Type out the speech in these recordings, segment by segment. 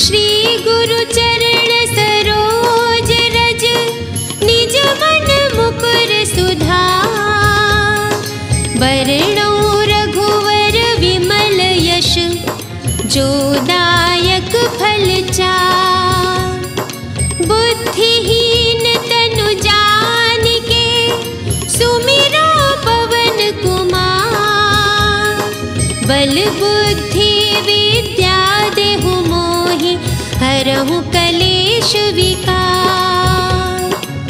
श्री गुरु चरण सरोज रज, निज मन मुकुर सुधार। वर्णो रघुवर विमल यश, जो दायक फल चार। बुद्धिहीन तनु जानिके, सुमिरो पवन कुमार। बल बुद्धि विद्या देहु मोहि, हरहु कलेश विकार।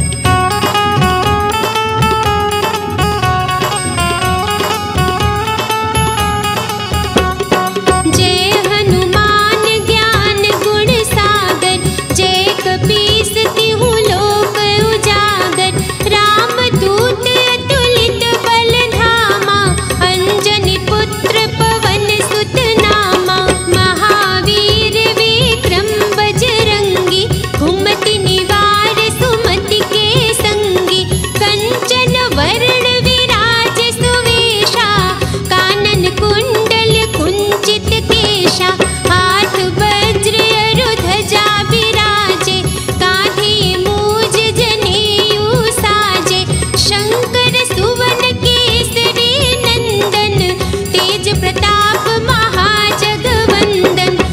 जय हनुमान ज्ञान गुण सागर, जय कपीस तिहु लोक उजागर। राम दूत अतुलित बल धामा, अंजनी पुत्र पवन सुत नामा। महावीर विक्रम बजरंगी, घुमति निवार सुमति के संगी। कंचन वरण विराज सुवेशा, कानन कुंडल कुंचित केशा। हाथ वज्र ध्वजा विराजे, काँधे मूज जनेऊ साजे। शंकर सुवन केसरी नंदन, तेज प्रताप महाजगवंदन।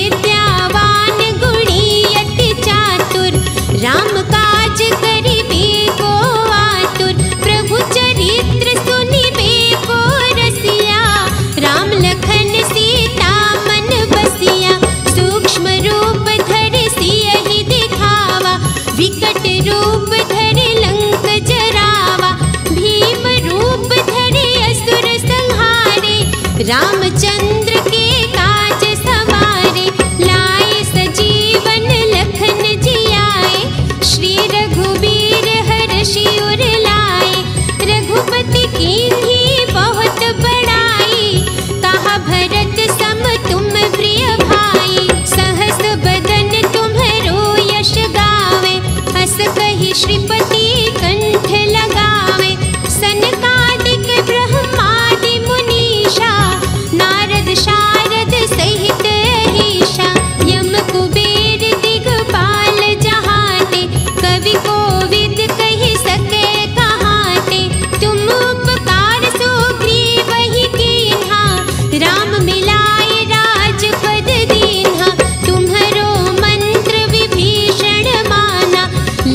विद्यावान गुणी अति चातुर, राम काज करिबे को आतुर। प्रभु चरित्र सुनिबे को रसिया, राम लखन सीता मन बसिया। सूक्ष्म रूप धरि सियहि दिखावा, विकट रूप धरि लंक जरावा। भीम रूप धरि असुर संहारे, रामचंद्र के काज सवारे। लाए सजीवन लखन जियाए, श्री रघुबीर हरषि उर लाए। रघुपति कीन्ही बहुत बड़ाई, कहा भरत सम तुम प्रिय भाई। सहस बदन तुम्हरो यश गावे, हस कहि श्रीपति कंठ लगावे। सनकादिक ब्रह्मादि मुनीषा, नारद शारद सहित अहीशा। यम कुबेर दिगपाल जहाते, कवि कोविद कहि सके कहाते। तुम उपकार सुग्रीवहि कीन्हा, राम मिलाए राजपद दीन्हा। तुम्हरो मंत्र विभीषण माना,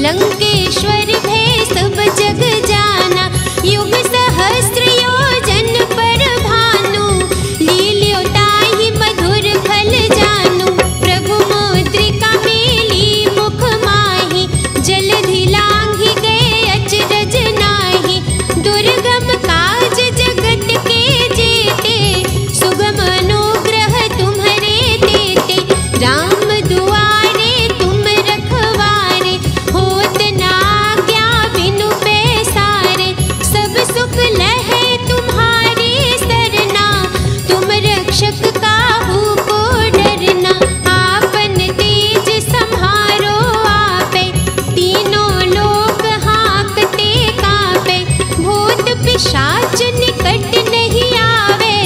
लंकेश्वर भय सब जग जाना। युग सहस्र योजन पर भानु, लील्यो ताहि मधुर फल जानू। प्रभु मुद्रिका मेली मुख माहि, जलधि लांघि गए अचरज नाहि। दुर्गम काज जगत के जेते, सुगम अनुग्रह तुम्हरे तेते। राम दुआरे तुम रखवारे, होत न आज्ञा बिनु पैसारे। सब सुख लहै तुम्हारी सरना, तुम रक्षक काहू को डरना। आपन तेज सम्हारो आपे, तीनों लोक हाँकते कांपे। भूत पिशाच निकट नहीं आवे,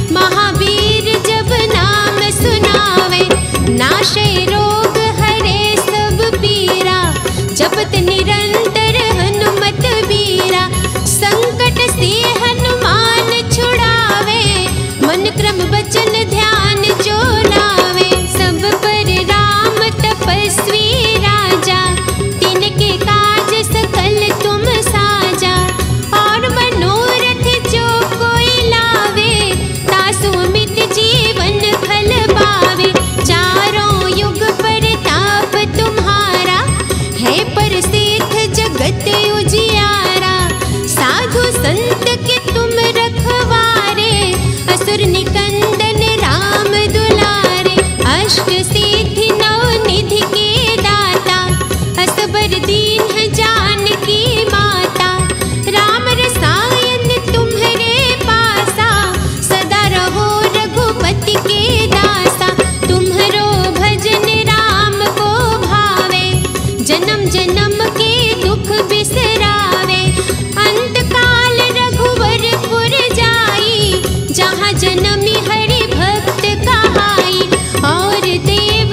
महावीर जब नाम सुनावे। नाशै रोग हरे सब पीरा, जपत निरंतर हनुमत बीरा। संकट से हनुमान छुड़ावे, मन क्रम वचन ध्यान जो लावे। सब पर राम तपस्वी राजा, तिनके काज सकल तुम साजा। और मनोरथ जो कोई लावे, तासु अमित जीवन फल पावे। चारों युग परताप तुम्हारा, है प्रसिद्ध जगत उजियारा। साधु संत के तुम रखवारे, असुर निकंदन राम दुलारे। अष्ट सिद्धि नौ निधि के दाता, असबर दीन जानकी माता। राम रसायन तुम्हरे पासा, सदा रहो रघुपति के दासा। तुम्हरो भजन राम को भावे, जन्म जन्म के दुख बिसरावे। अंत काल रघुवरपुर जाई, जहाँ जन्मी हरि भक्त कहाई। और देव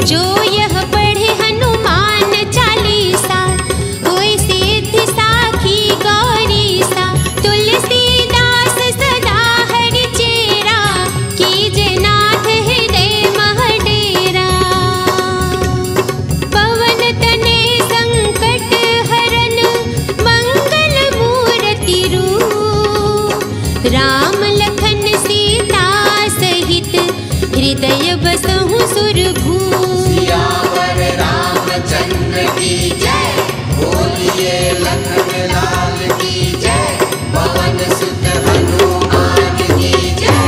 जो यह पढ़े हनुमान चालीसा होय सिद्धि साखी गौरीसा। तुलसीदास सदा हरि चेरा कीजे नाथ हृदय मह डेरा। पवन तने संकट हरन मंगल मूर्ति रूप। राम लखन सीता सहित हृदय बसहु सुरभूप। सियावर रामचंद्र की जय, बोलिए लखन लाल की जय, पवन सुत हनुमान की जय।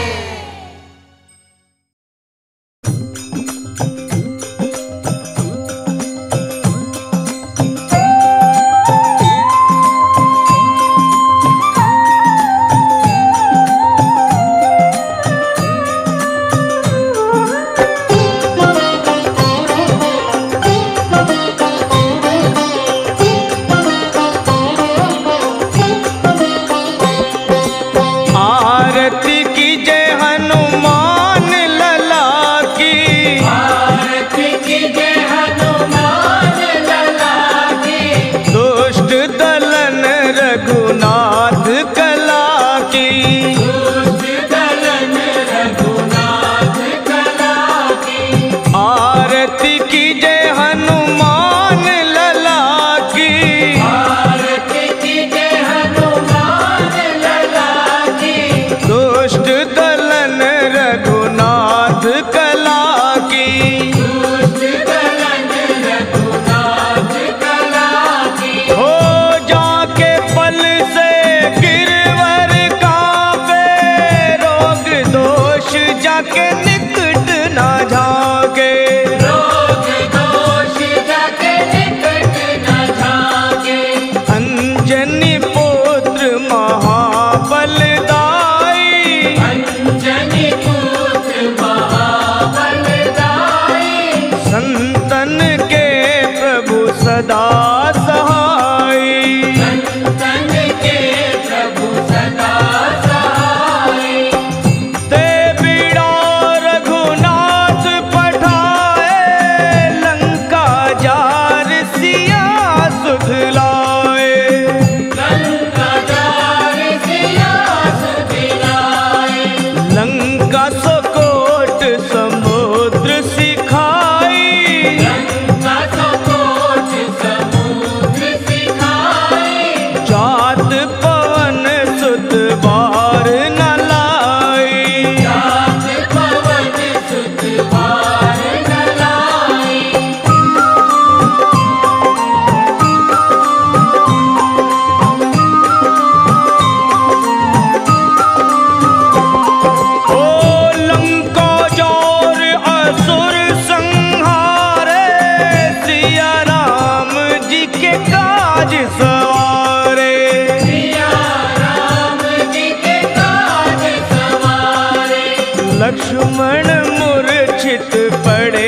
लक्ष्मण मूर्छित पड़े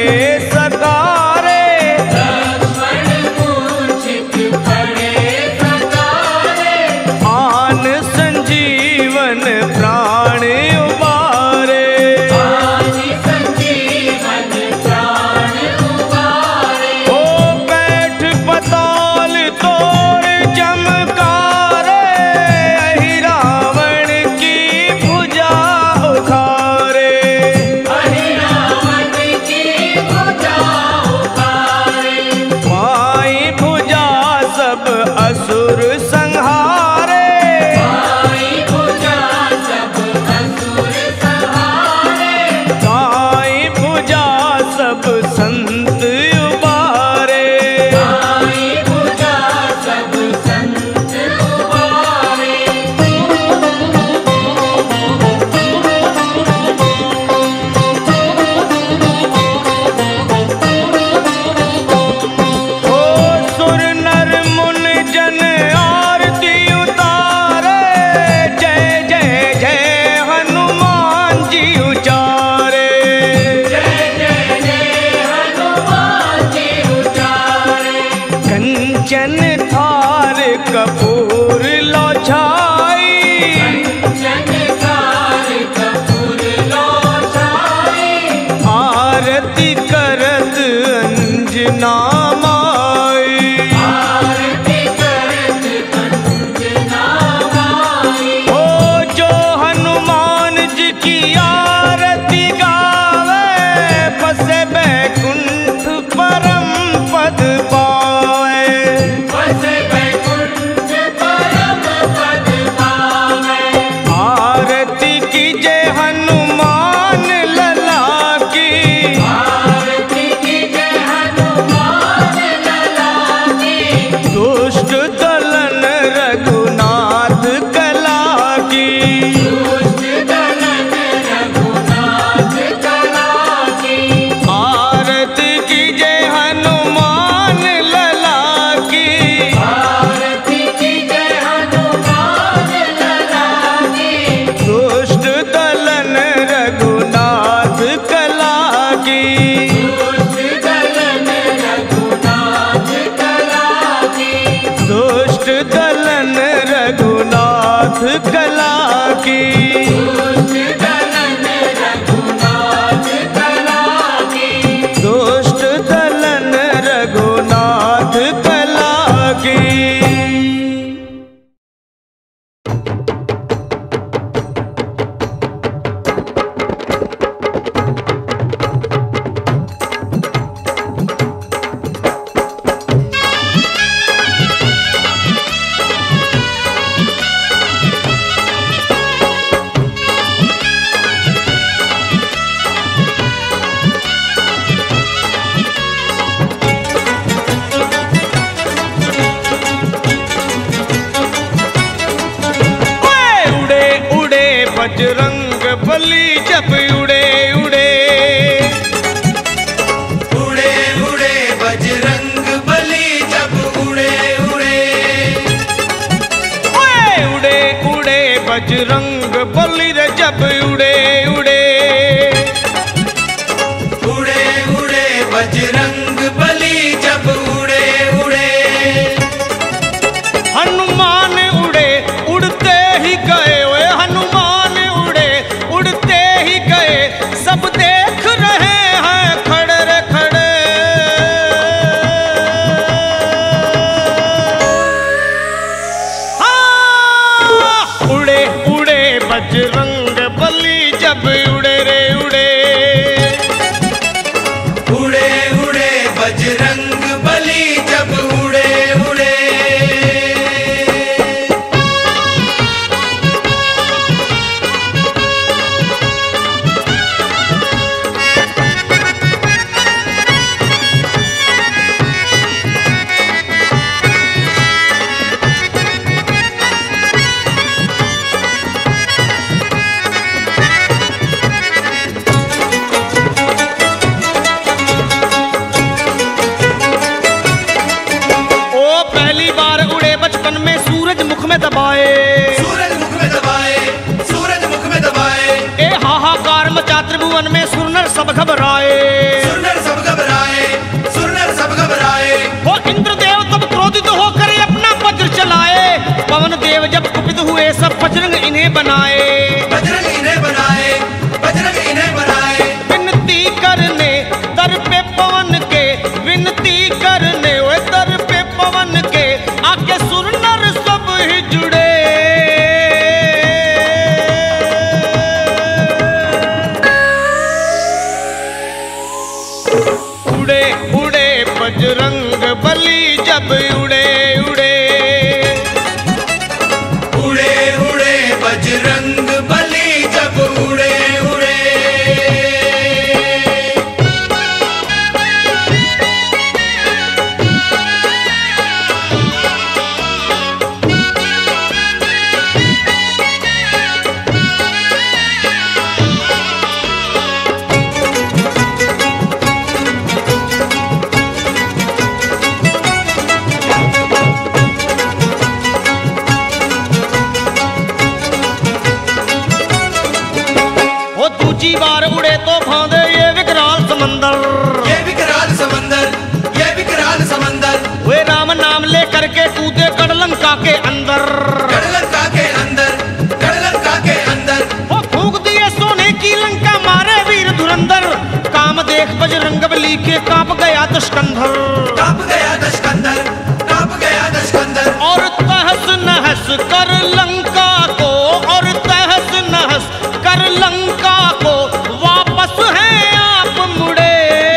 सकारे, लक्ष्मण मूर्छित पड़े सकारे, आन संजीवन प्राण उबारे, आन संजीवन प्राण उबारे। ओ बैठ पताल तोड़ चमकारे, अहि रावण की भुजा उखारे, असुर संहारे, गाई भुजा सब असुर संहारे, गाई भुजा सब संत उबारे, गाई भुजा सब संत उबारे। ओ सुर नर मुन जन आरती उतारे, जय जय जय हनुमान जी उचारे, जय जय जय हनुमान जी उचारे। कंचन थार कपूर लो छाई, कंचन थार कपूर लो छाई, आरती करत की। दुष्ट दलन रघुनाथ कला की। दुष्ट दलन रघुनाथ कला की। बजरंग बली जब उड़े उड़े। उड़े उड़े बजरंग बली जब उड़े उड़े। उड़े उड़े बजरंग बली रे जब उड़े उड़े। उड़े उड़े बजरंग बली जब उड़े उड़े। हनुमान उड़े उड़ते ही गए, ओए हनुमान उड़े उड़ते ही गए। सब देख रहे हैं खड़े रे खड़े। हाँ, उड़े उड़े बजरंग बली जब उड़े रे उड़े। उड़े उड़े बजरंग बली जब उड़े उड़े। दबाए, सूरज मुख में दबाए, सूरज मुख में दबाए। ए हाहाकार मचा त्रिभुवन में सुरनर सब घबराए। सुरनर सब घबराए, सुरनर सब घबराए। वो इंद्रदेव तब क्रोधित होकर अपना वज्र चलाए। पवन देव जब कुपित हुए सब बजरंग इन्हें बनाए। बजरंग इन्हें बनाए, बजरंग इन्हें बनाए। विनती करने दर पे पवन के, विनती करने वो दर पे पवन के। आके सुरनर सब ही जुड़े। उड़े उड़े बजरंग बली जब उड़े उड़े। उड़े उड़े बजरंग बली जब उड़े उड़े। दूजी बार उड़े तो फांदे ये विकराल समंदर। ये विकराल समंदर, ये विकराल समंदर। वे राम नाम ले करके कूदे गढ़लंका के अंदर। गढ़लंका के अंदर, गढ़लंका के अंदर। वो फूंक दिए सोने की लंका मारे वीर धुरंधर। काम देख बजरंग बली के कांप गया दशकंधर। कांप गया दशकंधर, कांप गया दशकंधर। और तहस नहस कर लंका को, और तहस नहस कर लंका को वापस हैं आप मुड़े।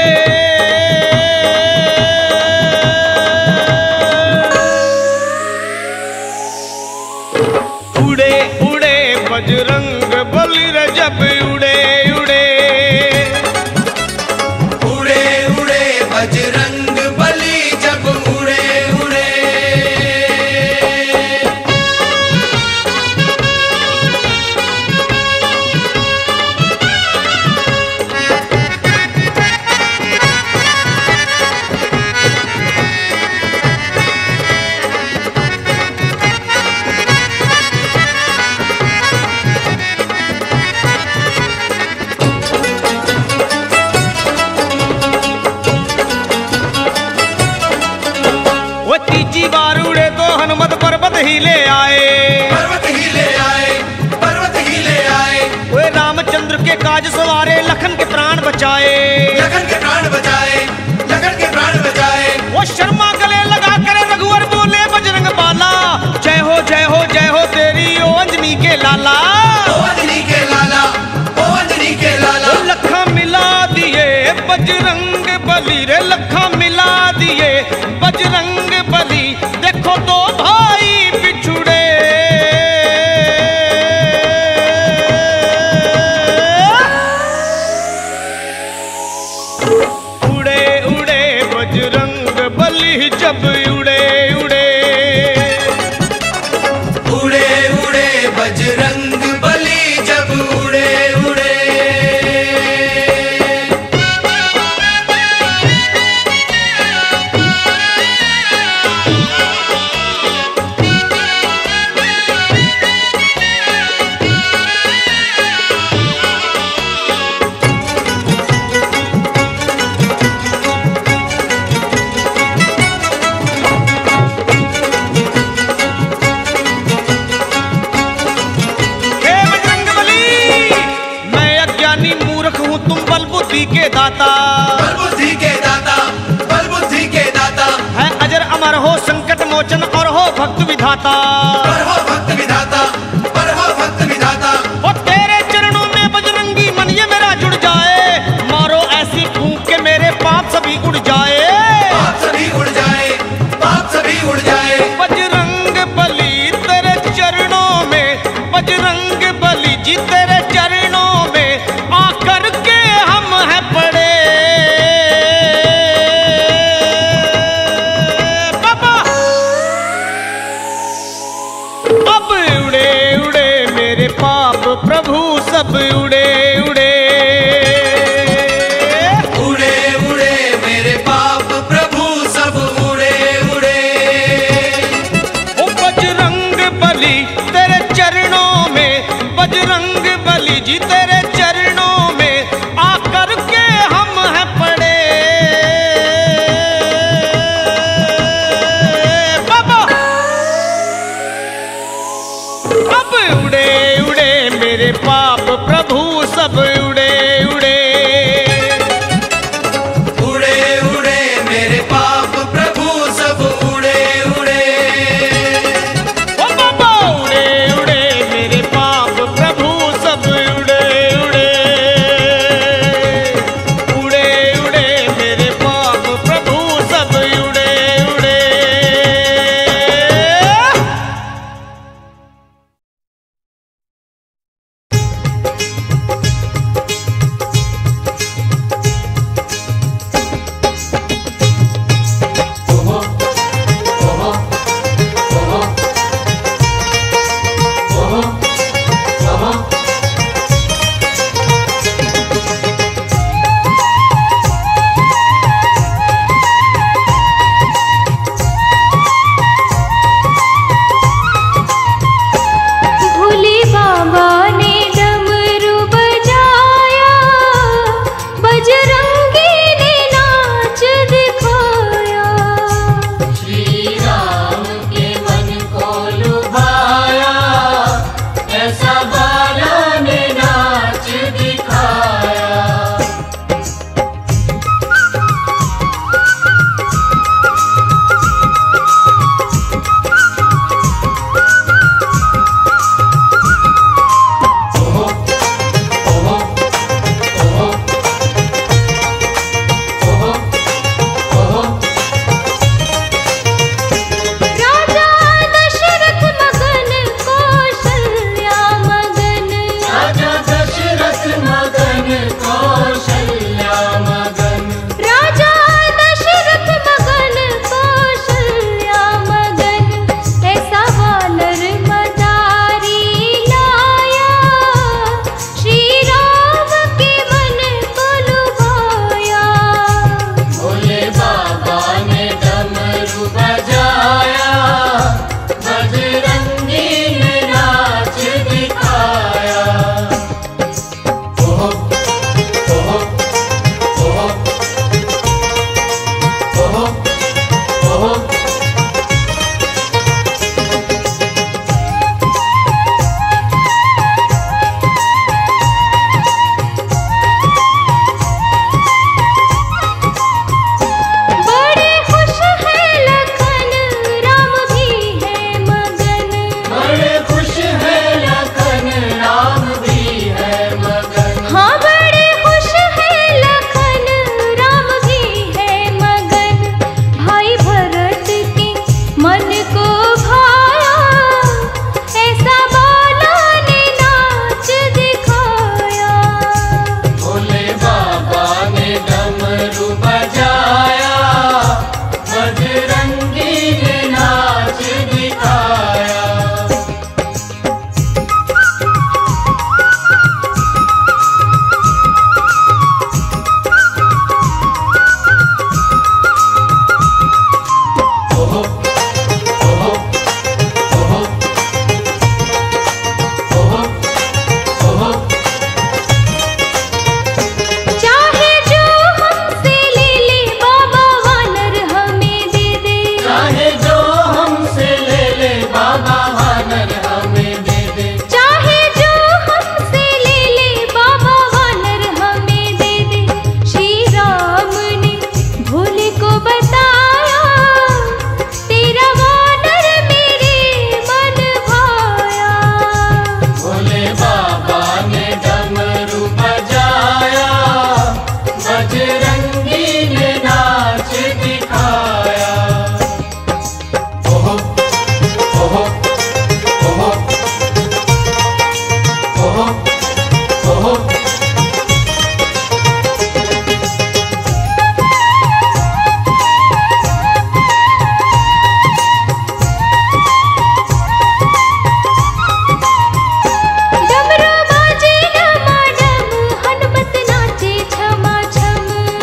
उड़े उड़े बजरंग बली रे जब उड़े उड़े। उड़े उड़े बजरंग बली शर्मा गले लगा कर रघुवर बोले बजरंग बाला, जय हो जय हो जय हो तेरी ओ अंजनी के लाला। ओ अंजनी के लाला, ओ अंजनी के लाला। लखा मिला दिए बजरंग बली रे, लखा मिला दिए बजरंग बली। देखो दो भाई बिछुड़े, उड़े उड़े बजरंग बली जब उड़े उड़े, उड़े उड़े बजरंग बली जब उड़े उड़े। के दाता, बल बुद्धि के दाता, बल बुद्धि के दाता। है अजर अमर हो संकट मोचन और हो भक्त विधाता, पर हो भक्त विधाता, पर हो भक्त विधाता। वो तेरे चरणों में बजरंगी मन ये मेरा जुड़ जाए, मारो ऐसी फूंक के मेरे पाप सभी उड़ जाए, पाप सभी उड़ जाए, पाप सभी उड़ जाए। बजरंग बली तेरे चरणों में, बजरंग बली जी तेरे चरणों में आकर के हम हैं पड़े। बाबा अब उड़े उड़े मेरे पाप प्रभु सब उड़े उड़े, उड़े उड़े मेरे पाप प्रभु सब उड़े उड़े। ओ बजरंग बली तेरे चरणों में, बजरंग बली जी तेरे चरणों में आकर के हम हैं पड़े। बाबा अब उड़े उड़े मेरे पाप प्रभु सब उड़े उड़े, उड़े उड़े मेरे पाप प्रभु सब उड़े उड़े। ओ बाबा उड़े उड़े मेरे पाप प्रभु सब उड़े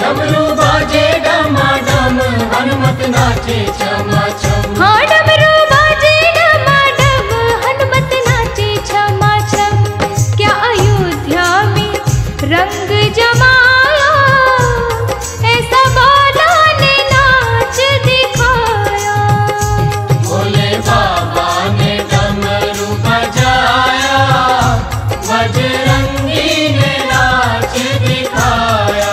डमरू बाजे डमाडम हनुमत नाचे छमा छम। हाँ डमरू बाजे डमाडम हनुमत नाचे छमा छम। क्या अयोध्या में रंग जमाया, ऐसा बाला ने नाच दिखाया। भोले बाबा ने डमरू बजाया, बजरंगी ने नाच दिखाया।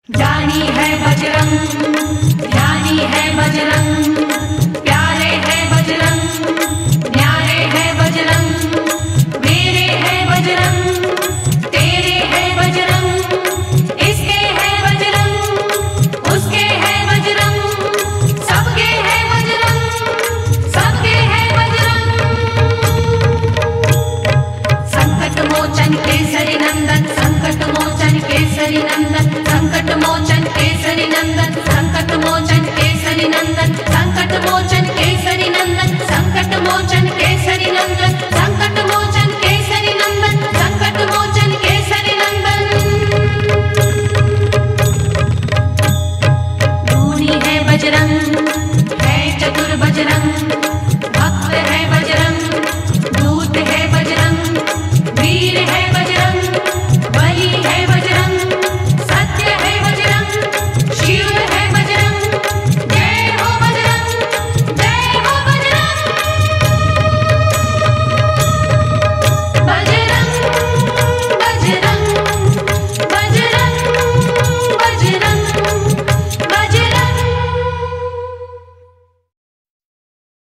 ज्ञानी है बजरंग, ज्ञानी है बजरंग, प्यारे है बजरंग, न्यारे है बजरंग, मेरे है बजरंग, तेरे है बजरंग, इसके है बजरंग, उसके है बजरंग, सबके है बजरंग, सबके है बजरंग। संकट मोचन केसरी नंदन, संकट मोचन केसरी नंदन, संकट मोचन केसरी नंदन, संकट मोचन केसरी नंदन।